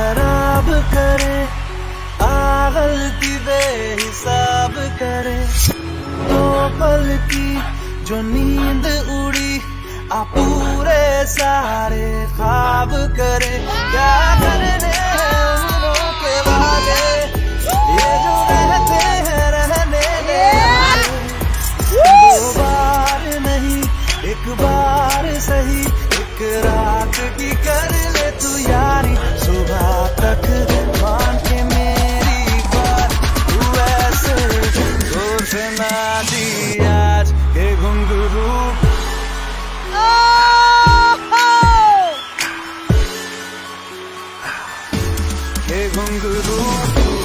खराब करे, गलती बेहिसाब करे। दो पल की जो नींद उड़ी, आ पूरे सारे ख्वाब करे। क्या करने उम्रों के वादे, ये जो रहते हैं रहने दे। दो बार नहीं एक बार सही, एक रात की कर ले तू यारी। सुबह तक मान के मेरी बात, तू ऐसे जोर से नाची आज के घुंघरू। के घुंघरू